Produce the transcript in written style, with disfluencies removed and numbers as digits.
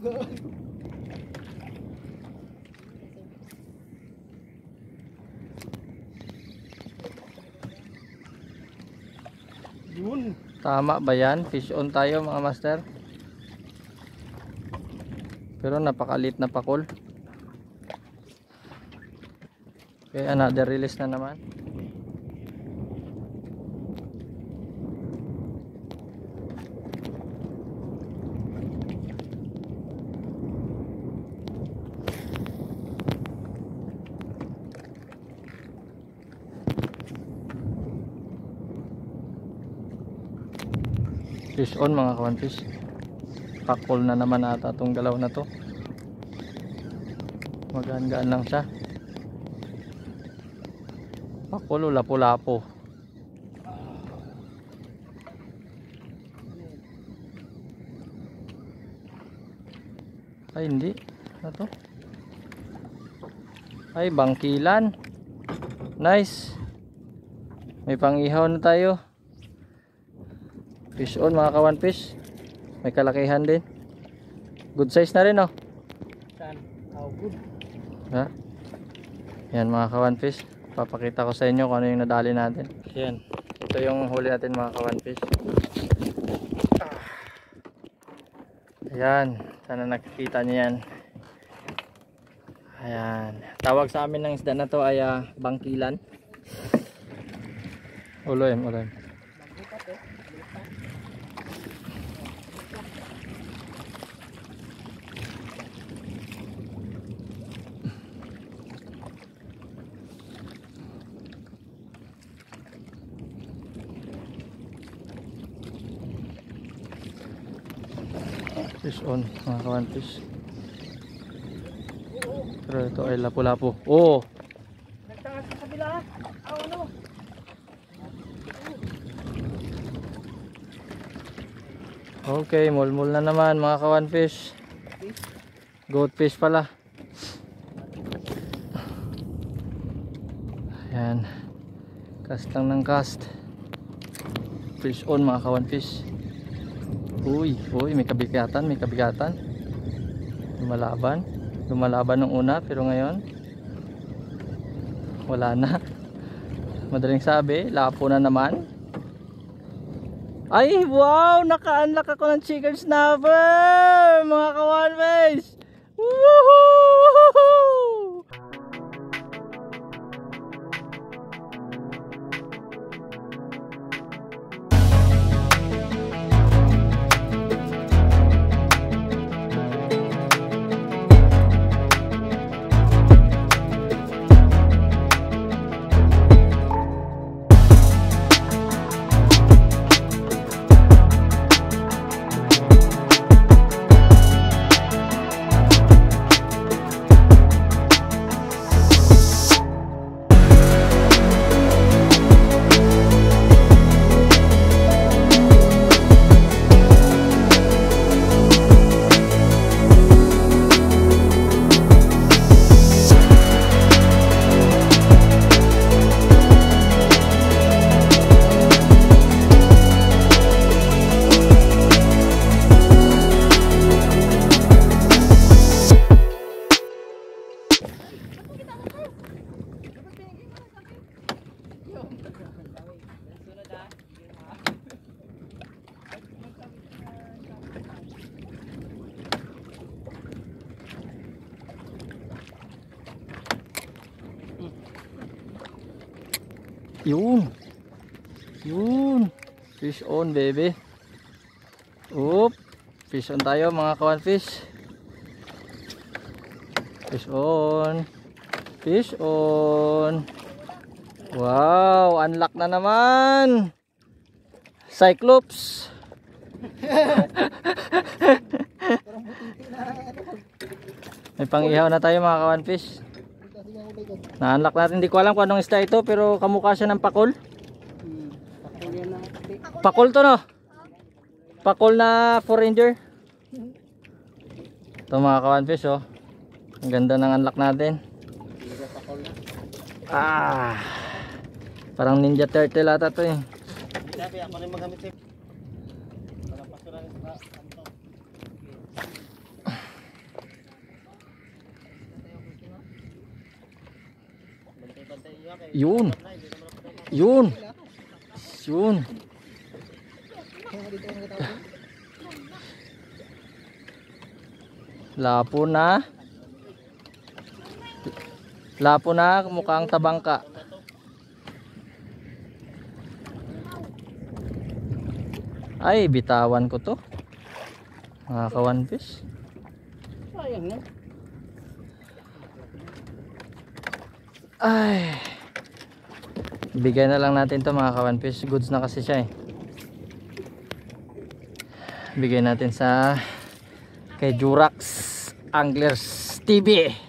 Yun. Tama ba yan? Fish on tayo mga master. Pero napakalit na pakol. Okay, another release na naman. Fish on mga kawanfish. Pakol na naman ata itong galaw na to. Magaan-gaan lang siya. Pakol o lapo-lapo. Ay hindi. Ano to? Ay bangkilan. Nice. May pangihaw na tayo. Fish on mga kawanfish. May kalakihan din. Good size na rin oh. Saan? Oh, good. Ha? Yan mga kawanfish. Papakita ko sa inyo kung ano yung nadali natin. Yan. Ito yung huli natin mga kawanfish. Ayan. Sana nakikita nyo yan. Ayan. Tawag sa amin ng isda na to ay bangkilan. Uloy. Fish on mga kawanfish. Pero ito ay lapu-lapu. Oh! Nagtangas sa kabila. Ano? Okay, mulmul na naman mga kawanfish. Goatfish pala. Ayan. Cast lang ng cast. Fish on mga kawanfish. Uy, may kabigatan. Lumalaban nung una pero ngayon wala na. Madaling sabi, lapo na naman. Ay, wow! Naka-unlock ako ng chicken snapper! Mga kawanfish! Woohoo! Yun. Fish on baby. Oop. Fish on tayo mga kawanfish. Fish on. Wow, unlock na naman. Cyclops. May pangihaw na tayo mga kawanfish. Na-unlock natin, hindi ko alam kung anong isda ito pero kamukha siya ng pakol. Pakol to no? Pakol na foreigner. Ito mga kawanfish oh. Ang ganda ng unlock natin. Parang ninja turtle ata to eh. Sabi ako rin magamit Yun. Yun. Yun. Lapo na. Lapo na, mukhang tabangka. Ay, bitawan ko to. Mga ka-one piece. Sayang na. Ay. Bigay na lang natin to mga ka-one piece. Goods na kasi siya eh. Bigay natin sa kay Jurax Anglers TV.